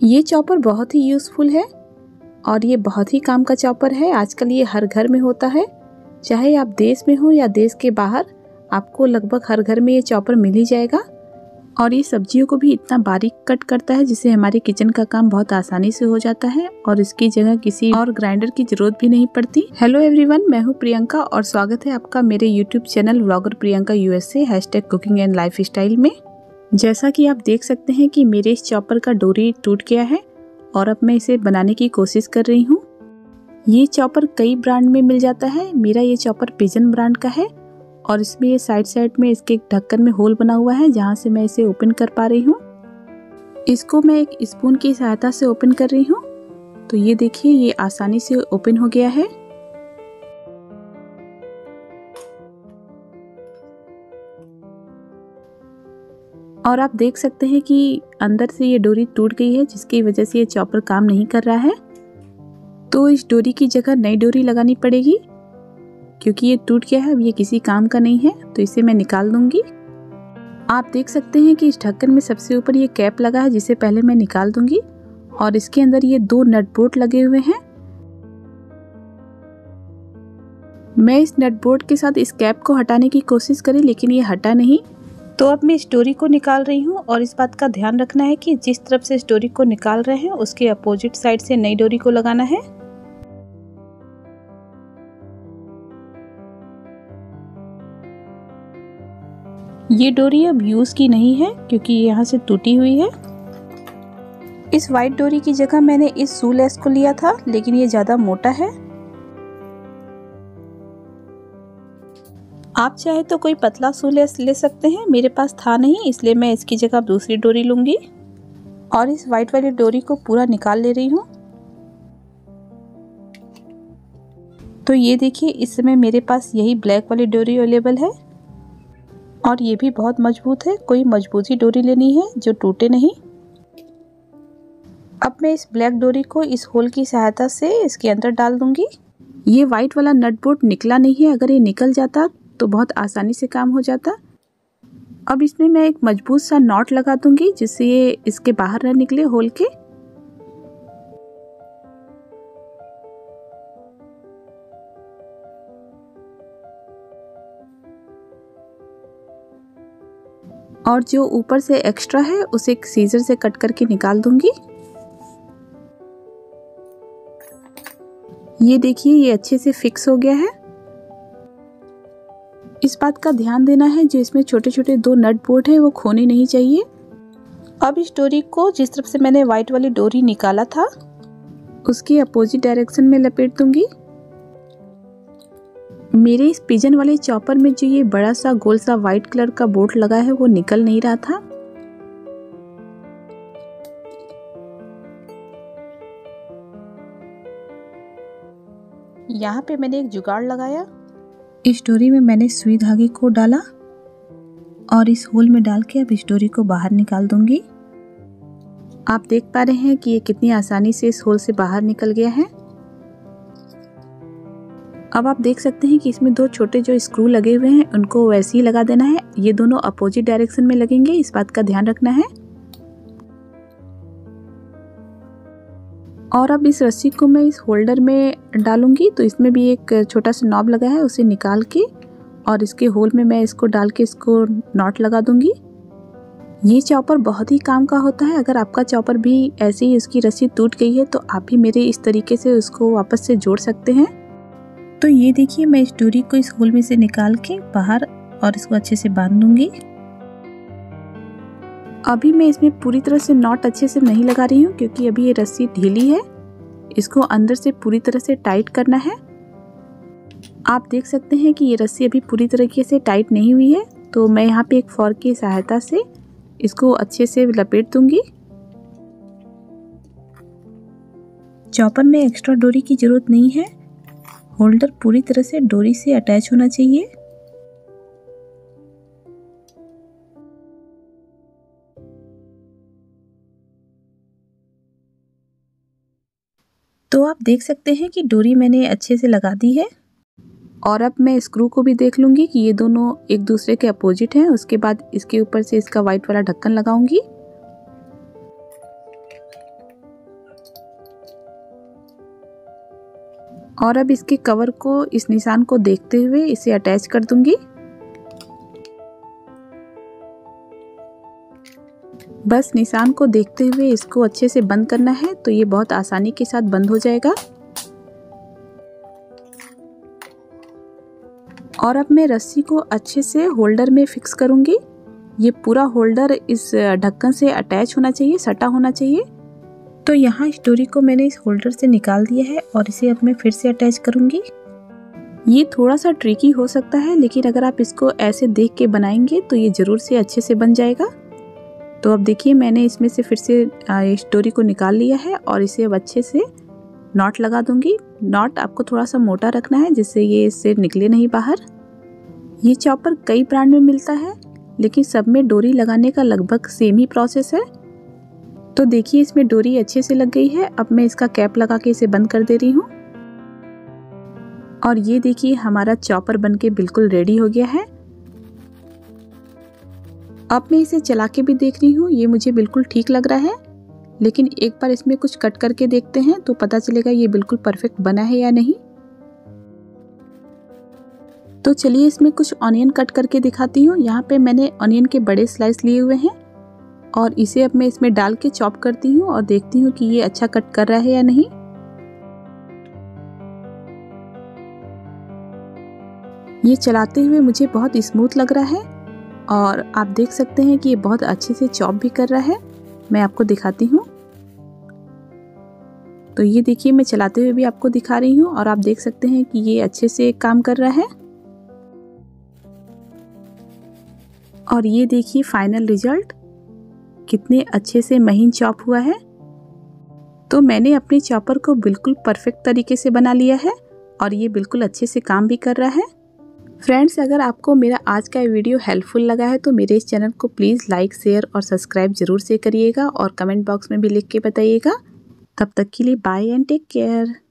ये चॉपर बहुत ही यूज़फुल है और ये बहुत ही काम का चॉपर है। आजकल ये हर घर में होता है, चाहे आप देश में हो या देश के बाहर, आपको लगभग हर घर में ये चॉपर मिल ही जाएगा। और ये सब्जियों को भी इतना बारीक कट करता है जिससे हमारे किचन का काम बहुत आसानी से हो जाता है और इसकी जगह किसी और ग्राइंडर की जरूरत भी नहीं पड़ती। हेलो एवरीवन, मैं हूँ प्रियंका और स्वागत है आपका मेरे YouTube channel vlogger Priyanka USA #cooking and lifestyle में। जैसा कि आप देख सकते हैं कि मेरे इस चॉपर का डोरी टूट गया है और अब मैं इसे बनाने की कोशिश कर रही हूँ। ये चॉपर कई ब्रांड में मिल जाता है। मेरा ये चॉपर पिजन ब्रांड का है और इसमें ये साइड में इसके ढक्कन में होल बना हुआ है जहाँ से मैं इसे ओपन कर पा रही हूँ। इसको मैं एक स्पून की सहायता से ओपन कर रही हूँ। तो ये देखिए, ये आसानी से ओपन हो गया है। और आप देख सकते हैं कि अंदर से ये डोरी टूट गई है जिसकी वजह से ये चॉपर काम नहीं कर रहा है। तो इस डोरी की जगह नई डोरी लगानी पड़ेगी क्योंकि ये टूट गया है, अब ये किसी काम का नहीं है। तो इसे मैं निकाल दूंगी। आप देख सकते हैं कि इस ढक्कन में सबसे ऊपर ये कैप लगा है जिसे पहले मैं निकाल दूंगी और इसके अंदर ये 2 नट बोल्ट लगे हुए हैं। मैं इस नट बोल्ट के साथ इस कैप को हटाने की कोशिश करी लेकिन ये हटा नहीं। तो अब मैं इस डोरी को निकाल रही हूँ और इस बात का ध्यान रखना है कि जिस तरफ से इस डोरी को निकाल रहे हैं उसके अपोजिट साइड से नई डोरी को लगाना है। ये डोरी अब यूज की नहीं है क्योंकि ये यहाँ से टूटी हुई है। इस वाइट डोरी की जगह मैंने इस शू लेस को लिया था लेकिन ये ज्यादा मोटा है। आप चाहे तो कोई पतला शू लेस ले सकते हैं, मेरे पास था नहीं इसलिए मैं इसकी जगह दूसरी डोरी लूंगी और इस वाइट वाली डोरी को पूरा निकाल ले रही हूँ। तो ये देखिए, इस समय मेरे पास यही ब्लैक वाली डोरी अवेलेबल है और ये भी बहुत मजबूत है। कोई मजबूती डोरी लेनी है जो टूटे नहीं। अब मैं इस ब्लैक डोरी को इस होल की सहायता से इसके अंदर डाल दूंगी। ये वाइट वाला नट बोल्ट निकला नहीं है, अगर ये निकल जाता तो बहुत आसानी से काम हो जाता। अब इसमें मैं एक मजबूत सा नॉट लगा दूंगी जिससे ये इसके बाहर न निकले होल के। और जो ऊपर से एक्स्ट्रा है उसे एक सीजर से कट करके निकाल दूंगी। ये देखिए, ये अच्छे से फिक्स हो गया है। इस बात का ध्यान देना है जो इसमें छोटे छोटे 2 नट बोल्ट है वो खोने नहीं चाहिए। अब इस डोरी को जिस तरफ से मैंने व्हाइट वाली डोरी निकाला था उसके अपोजिट डायरेक्शन में लपेट दूंगी। मेरे इस पिजन वाले चॉपर में जो ये बड़ा सा गोल सा व्हाइट कलर का बोल्ट लगा है वो निकल नहीं रहा था। यहाँ पे मैंने एक जुगाड़ लगाया। इस डोरी में मैंने सुई धागे को डाला और इस होल में डाल के अब इस डोरी को बाहर निकाल दूंगी। आप देख पा रहे हैं कि ये कितनी आसानी से इस होल से बाहर निकल गया है। अब आप देख सकते हैं कि इसमें 2 छोटे जो स्क्रू लगे हुए हैं उनको वैसे ही लगा देना है। ये दोनों अपोजिट डायरेक्शन में लगेंगे, इस बात का ध्यान रखना है। और अब इस रस्सी को मैं इस होल्डर में डालूंगी तो इसमें भी एक छोटा सा नॉब लगा है, उसे निकाल के और इसके होल में मैं इसको डाल के इसको नॉट लगा दूंगी। ये चॉपर बहुत ही काम का होता है। अगर आपका चॉपर भी ऐसे ही उसकी रस्सी टूट गई है तो आप भी मेरे इस तरीके से उसको वापस से जोड़ सकते हैं। तो ये देखिए, मैं इस डोरी को इस होल में से निकाल के बाहर और इसको अच्छे से बांध दूंगी। अभी मैं इसमें पूरी तरह से नॉट अच्छे से नहीं लगा रही हूँ क्योंकि अभी ये रस्सी ढीली है। इसको अंदर से पूरी तरह से टाइट करना है। आप देख सकते हैं कि ये रस्सी अभी पूरी तरीके से टाइट नहीं हुई है, तो मैं यहाँ पे एक फॉर्क की सहायता से इसको अच्छे से लपेट दूंगी। चॉपर में एक्स्ट्रा डोरी की जरूरत नहीं है। होल्डर पूरी तरह से डोरी से अटैच होना चाहिए। तो आप देख सकते हैं कि डोरी मैंने अच्छे से लगा दी है और अब मैं स्क्रू को भी देख लूंगी कि ये दोनों एक दूसरे के अपोजिट हैं। उसके बाद इसके ऊपर से इसका व्हाइट वाला ढक्कन लगाऊंगी। और अब इसके कवर को इस निशान को देखते हुए इसे अटैच कर दूंगी। बस निशान को देखते हुए इसको अच्छे से बंद करना है, तो ये बहुत आसानी के साथ बंद हो जाएगा। और अब मैं रस्सी को अच्छे से होल्डर में फिक्स करूंगी। ये पूरा होल्डर इस ढक्कन से अटैच होना चाहिए, सटा होना चाहिए। तो यहाँ इस डोरी को मैंने इस होल्डर से निकाल दिया है और इसे अब मैं फिर से अटैच करूंगी। ये थोड़ा सा ट्रिकी हो सकता है, लेकिन अगर आप इसको ऐसे देख के बनाएंगे तो ये ज़रूर से अच्छे से बन जाएगा। तो अब देखिए मैंने इसमें से फिर से इस डोरी को निकाल लिया है और इसे अब अच्छे से नॉट लगा दूंगी। नॉट आपको थोड़ा सा मोटा रखना है जिससे ये इससे निकले नहीं बाहर। ये चॉपर कई ब्रांड में मिलता है, लेकिन सब में डोरी लगाने का लगभग सेम ही प्रोसेस है। तो देखिए इसमें डोरी अच्छे से लग गई है। अब मैं इसका कैप लगा के इसे बंद कर दे रही हूँ। और ये देखिए हमारा चॉपर बनके बिल्कुल रेडी हो गया है। अब मैं इसे चला के भी देख रही हूँ, ये मुझे बिल्कुल ठीक लग रहा है। लेकिन एक बार इसमें कुछ कट करके देखते हैं तो पता चलेगा ये बिल्कुल परफेक्ट बना है या नहीं। तो चलिए इसमें कुछ ऑनियन कट करके दिखाती हूँ। यहाँ पे मैंने ऑनियन के बड़े स्लाइस लिए हुए हैं और इसे अब मैं इसमें डाल के चॉप करती हूँ और देखती हूँ कि ये अच्छा कट कर रहा है या नहीं। ये चलाते हुए मुझे बहुत स्मूथ लग रहा है और आप देख सकते हैं कि ये बहुत अच्छे से चॉप भी कर रहा है। मैं आपको दिखाती हूँ। तो ये देखिए मैं चलाते हुए भी आपको दिखा रही हूँ और आप देख सकते हैं कि ये अच्छे से काम कर रहा है। और ये देखिए फाइनल रिजल्ट कितने अच्छे से महीन चॉप हुआ है। तो मैंने अपने चॉपर को बिल्कुल परफेक्ट तरीके से बना लिया है और ये बिल्कुल अच्छे से काम भी कर रहा है। फ्रेंड्स, अगर आपको मेरा आज का वीडियो हेल्पफुल लगा है तो मेरे इस चैनल को प्लीज़ लाइक, शेयर और सब्सक्राइब ज़रूर से करिएगा और कमेंट बॉक्स में भी लिख के बताइएगा। तब तक के लिए बाय एंड टेक केयर।